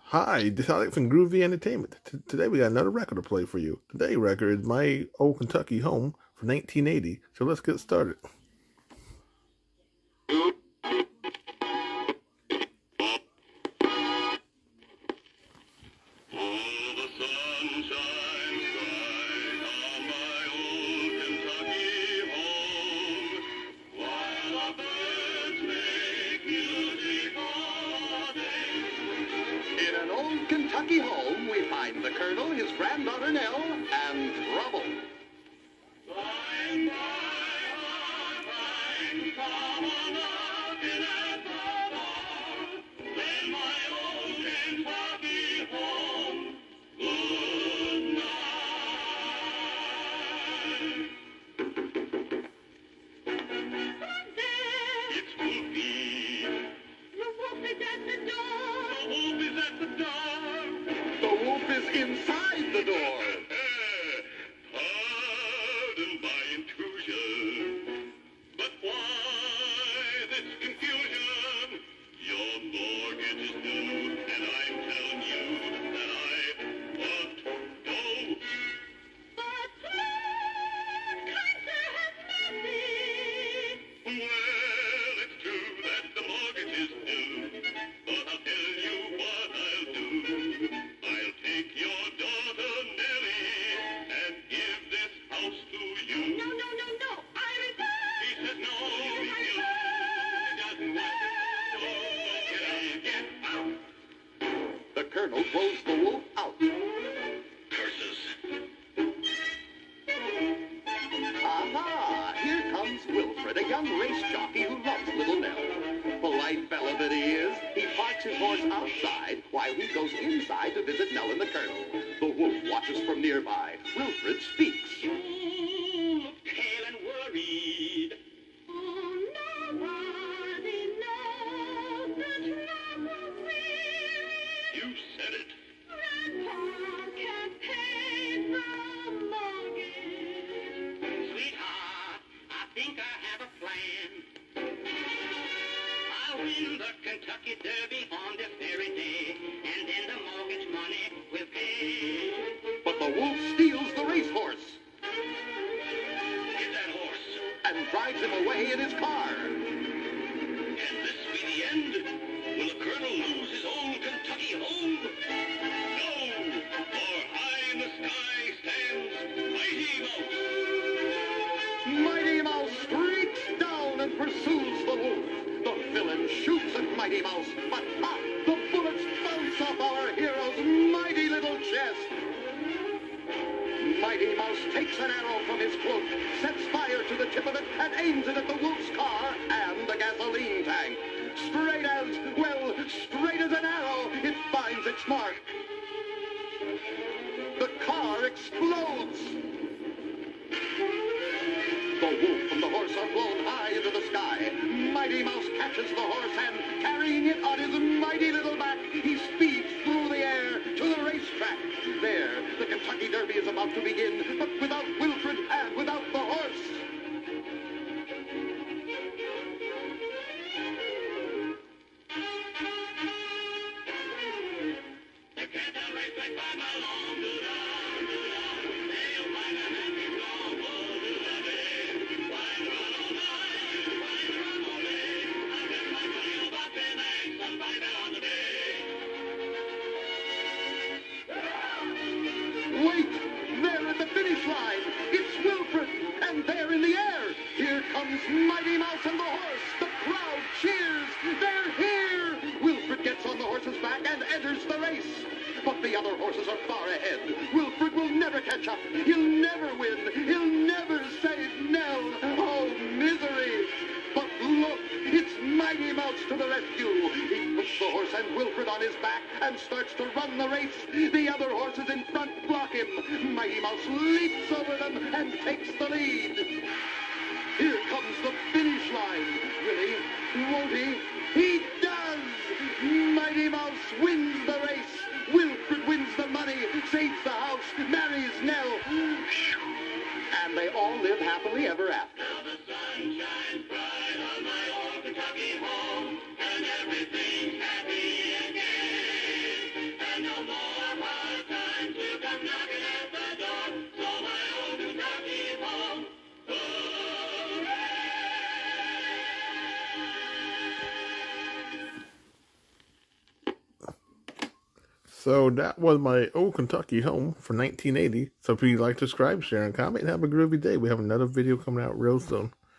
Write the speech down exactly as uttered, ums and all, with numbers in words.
Hi, this is Alex from Groovy Entertainment. T- today we got another record to play for you. Today's record is My Old Kentucky Home from nineteen eighty. So let's get started. Kentucky home, we find the Colonel, his granddaughter Nell, and trouble. Find my heart, find common knocking at the door. Then my old Kentucky home, good night. It's Wolfie. The wolf is at the door. The wolf is at the door. The wolf is inside the door. Pardon my intrusion, but why this confusion? Your mortgage is due, and I'm telling you that I want to go. But Lord, Kaiser has mercy. Well, it's true that the mortgage is due, but I'll tell you what I'll do. I'll take your daughter Nellie and give this house to you. No, no, no, no. I refuse. He says no. He doesn't want it. Okay, get out. The Colonel throws the wolf out. Curses. Aha! Here comes Wilfred, a young race jockey who loves little Nell. Polite fellow that he is, he parks his horse outside while he goes inside to visit Nell and the Colonel. The wolf watches from nearby. Wilfred speaks. You look pale and worried. Oh, nobody knows the trouble weary. You said it. Grandpa can't pay the mortgage. Sweetheart, I think I have a plan. I'll win the Kentucky Derby on this very day, and then the mortgage money will pay. But the wolf steals the racehorse. Get that horse. And drives him away in his car. Can this be the end? Will the Colonel lose his old Kentucky home? No, for high in the sky stands Mighty Mouse. Mighty Mouse streaks down and pursues the wolf. The villain shoots at Mighty Mouse, but ah, the bullets bounce off our hero's mighty little chest. Mighty Mouse takes an arrow from his cloak, sets fire to the tip of it, and aims it at the wolf's car and the gasoline tank. Straight as, well, straight as an arrow, it finds its mark. The car explodes. The wolf and the horse are blown high into the sky. Mighty Mouse catches the horse and, carrying it on his mighty little back, he speeds through the air to the racetrack. There, the Kentucky Derby is about to begin, but without Wilfred and without the horse. The Kentucky racetrack by my long do-da, do-da. They'll find a happy song, oh, do-da-day. Wait! There at the finish line! It's Wilfred! And there in the air! Here comes Mighty Mouse and the horse! The crowd cheers! They're here! Wilfred gets on the horse's back and enters the race. But the other horses are far ahead. Wilfred will never catch up. He'll never win. He'll never save Nell. Oh, misery! But look, it's Mighty Mouse to the rescue. He puts the horse and Wilfred on his back and starts to run the race. The other horses in front block him. Mighty Mouse leaps over them and takes the lead. Here comes the finish line. Will he? Won't he? He does! Mighty Mouse wins the race. Wilfred wins the money, saves the house, marries Nell. And they all live happily ever after. Now the sun shines bright on my old Kentucky home, and everything's happy again. So that was my old Kentucky home for nineteen eighty. So if you like, subscribe, share, and comment, and have a groovy day. We have another video coming out real soon.